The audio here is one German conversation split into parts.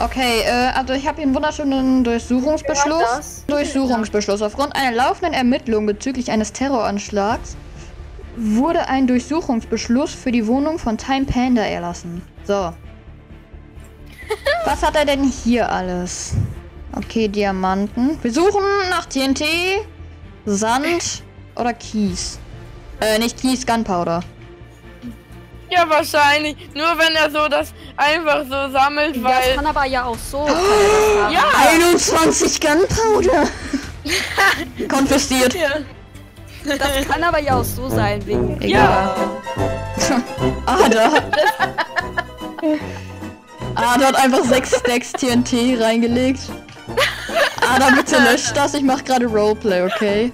Okay, also ich habe hier einen wunderschönen Durchsuchungsbeschluss. Durchsuchungsbeschluss. Aufgrund einer laufenden Ermittlung bezüglich eines Terroranschlags wurde ein Durchsuchungsbeschluss für die Wohnung von Time Panda erlassen. So. Was hat er denn hier alles? Okay, Diamanten. Wir suchen nach TNT, Sand oder Kies. Nicht Kies, Gunpowder. Ja, wahrscheinlich. Nur wenn er so das einfach so sammelt, weil... Das kann aber ja auch so. Ja! 21 Gunpowder! Konfisziert. Ja. Das kann aber ja auch so sein, wegen... Ja. Ada. Ada hat einfach 6 Stacks TNT reingelegt. Ada, bitte löscht das. Ich mach gerade Roleplay, okay?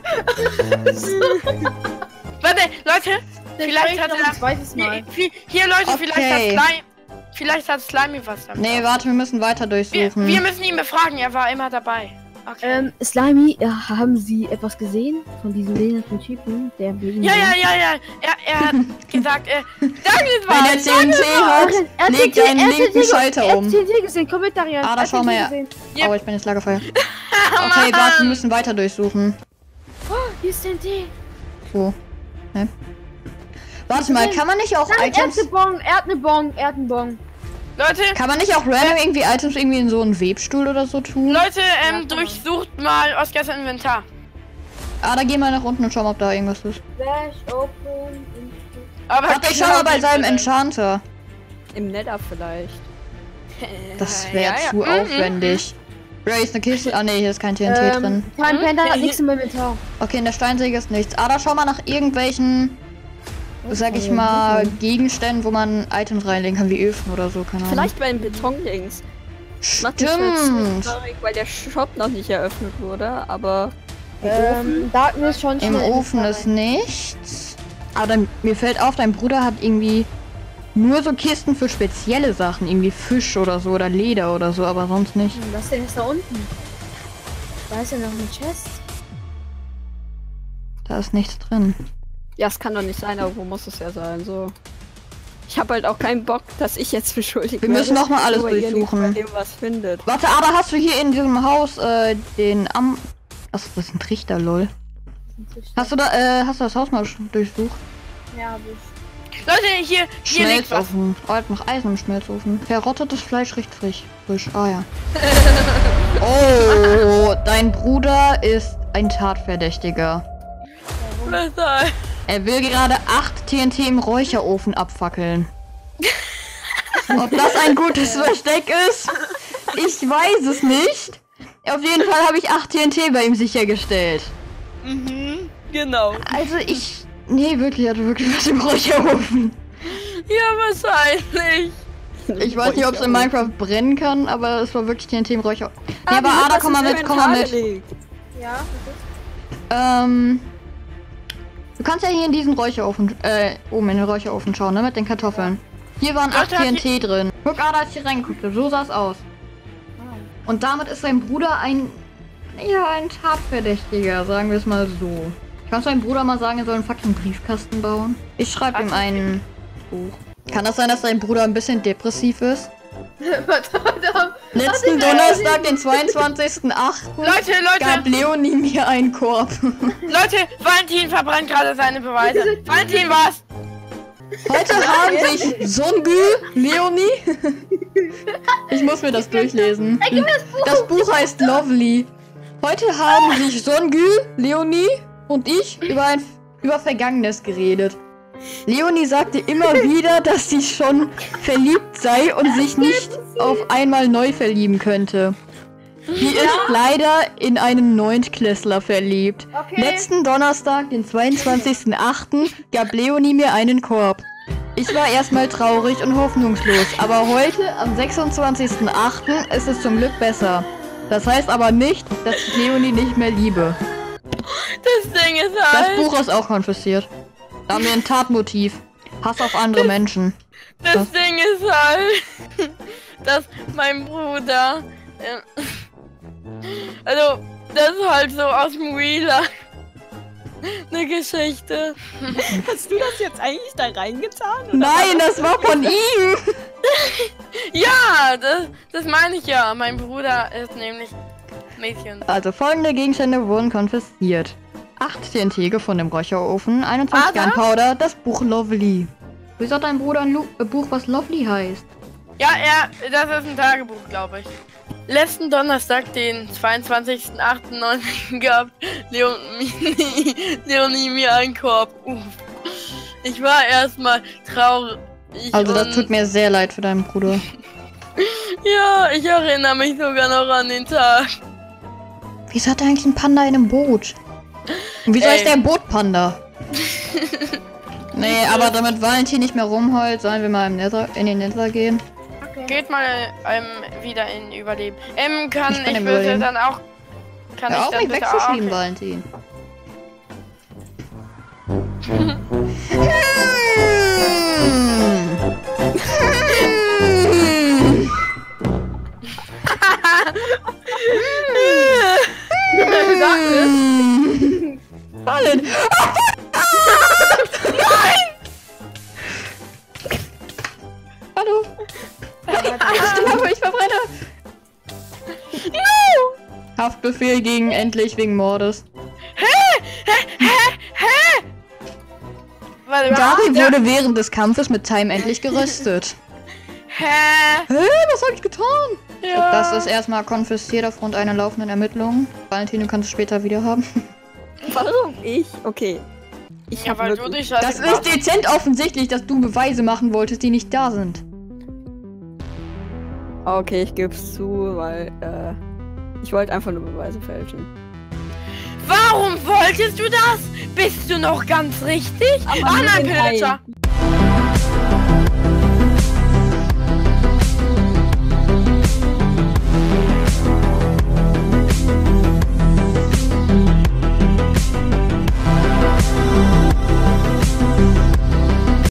Warte, Leute! Vielleicht hat er... zweites Mal. Hier, Leute, Okay. vielleicht hat Slimy was damit. Nee, warte, wir müssen weiter durchsuchen. Wir müssen ihn befragen, er war immer dabei. Okay. Slimy, haben Sie etwas gesehen von diesem behinderten Typen, der Ja. Er hat gesagt, danke, Wenn er TNT hat, legt einen linken Schalter um. TNT gesehen, Kommentare. Ada, schau mal her. Yep. Oh, ich bin jetzt Lagerfeuer. Okay, warte, wir müssen weiter durchsuchen. Oh, hier ist TNT. Wo? Hä? Warte mal, kann man nicht auch Nein, Items... er hat eine Bon. Leute, Kann man nicht auch random irgendwie Items irgendwie in so einen Webstuhl oder so tun? Leute, durchsucht mal Oskars Inventar. Ah, da gehen wir nach unten und schauen, ob da irgendwas ist. Flash, open, Aber Warte, ich schau mal bei seinem Enchanter. Im Nether vielleicht. Das wäre zu aufwendig. Bro, hier ist eine Kiste. Ah, nee, hier ist kein TNT drin. Time Panda hat nichts im Inventar. Okay, in der Steinsäge ist nichts. Ah, da schau mal nach irgendwelchen, sag ich mal, Gegenständen, wo man Items reinlegen kann, wie Öfen oder so, keine Ahnung. Vielleicht beim Betonlinks. Macht mich halt Stimmt. traurig, weil der Shop noch nicht eröffnet wurde, aber... Darkness schon Im schnell Ofen ist nichts. Aber dann, mir fällt auf, dein Bruder hat irgendwie nur so Kisten für spezielle Sachen. Irgendwie Fisch oder so oder Leder oder so, aber sonst nicht. Was denn ist da unten? Da ist ja noch eine Chest. Da ist nichts drin. Ja, es kann doch nicht sein, aber wo muss es ja sein, so. Ich habe halt auch keinen Bock, dass ich jetzt beschuldigt Wir müssen noch mal alles nur ihr nicht durchsuchen. bei dem was findet. Warte, aber hast du hier in diesem Haus den Achso, das ist ein Trichter, lol. Hast du das Haus mal durchsucht? Ja, hab ich. Leute, hier liegt was. Schmelzofen. Oh, hat noch Eisen im Schmelzofen. Verrottetes Fleisch riecht frisch. Ah ja. Oh, dein Bruder ist ein Tatverdächtiger. Weshalb? Er will gerade 8 TNT im Räucherofen abfackeln. Ob das ein gutes Versteck ist? Ich weiß es nicht. Auf jeden Fall habe ich 8 TNT bei ihm sichergestellt. Mhm, genau. Also nee, wirklich, er hatte wirklich was im Räucherofen. Ja, wahrscheinlich. Ich weiß nicht, ob es in Minecraft brennen kann, aber es war wirklich TNT im Räucherofen. Nee, aber Ada, komm mal mit. Ja, Du kannst ja hier in diesen Räucherofen, oben in den Räucherofen schauen, ne, mit den Kartoffeln. Hier waren 8 TNT drin. Guck, Ada, als ich hier reingeguckt habe, so sah es aus. Und damit ist sein Bruder ein Tatverdächtiger, sagen wir es mal so. Kannst du deinem Bruder mal sagen, er soll einen fucking Briefkasten bauen? Ich schreibe ihm ein Buch. Kann das sein, dass dein Bruder ein bisschen depressiv ist? Letzten Donnerstag, den 22.08. Leute, gab Leonie mir einen Korb. Leute, Valentin verbrennt gerade seine Beweise. Valentin, was? Heute haben sich Songül, Leonie. Ich muss mir das durchlesen. Das Buch heißt Lovely. Heute haben sich Songül, Leonie und ich über Vergangenes geredet. Leonie sagte immer wieder, dass sie schon verliebt sei und sich nicht auf einmal neu verlieben könnte. Sie ist leider in einen Neuntklässler verliebt. Okay. Letzten Donnerstag, den 22.08., gab Leonie mir einen Korb. Ich war erstmal traurig und hoffnungslos, aber heute, am 26.08., ist es zum Glück besser. Das heißt aber nicht, dass ich Leonie nicht mehr liebe. Das Ding ist Das halt... Buch ist auch konfisziert. Da haben wir ein Tatmotiv. Hass auf andere Menschen. Das Ding ist halt... dass mein Bruder... also, das ist halt so aus dem Real Life. Eine Geschichte. Hast du das jetzt eigentlich da reingetan? Oder? Nein, das war von ihm! Ja, Ja, das meine ich ja. Mein Bruder ist nämlich Mädchen. Also folgende Gegenstände wurden konfisziert. 8 TNT gefunden im Räucherofen, 21 Gunpowder, das Buch Lovely. Wieso hat dein Bruder ein Buch, was Lovely heißt? Ja, das ist ein Tagebuch, glaube ich. Letzten Donnerstag, den 22.08.19 gab Leonie mir einen Korb. Uff. Ich war erstmal traurig. Also das tut mir sehr leid für deinen Bruder. Ja, ich erinnere mich sogar noch an den Tag. Wieso hat er eigentlich einen Panda in einem Boot? Und wieso ist der Bootpanda? Nee, aber damit Valentin nicht mehr rumheult, sollen wir mal in den Nether gehen. Okay. Geht mal wieder in Überleben. Kann ich bitte Überleben. dann auch... Kann Hör ich auf, dann mich bitte wegzuschieben, auch... Valentin. Fallen! Hallo! Ich verbrenne! No! Haftbefehl gegen endlich wegen Mordes. Warte, Gary wurde während des Kampfes mit Time endlich geröstet. Hä? Was hab ich getan? Ja. Das ist erstmal konfisziert aufgrund einer laufenden Ermittlung. Valentin, du kannst es später wieder haben. Warum ich? Okay. Ich Ja, hab weil du wirklich... dich Das ist dezent offensichtlich, dass du Beweise machen wolltest, die nicht da sind. Okay, ich geb's zu, weil, ich wollte einfach nur Beweise fälschen. Warum wolltest du das? Bist du noch ganz richtig? Aber Ah nur nein, den Pillager! einen.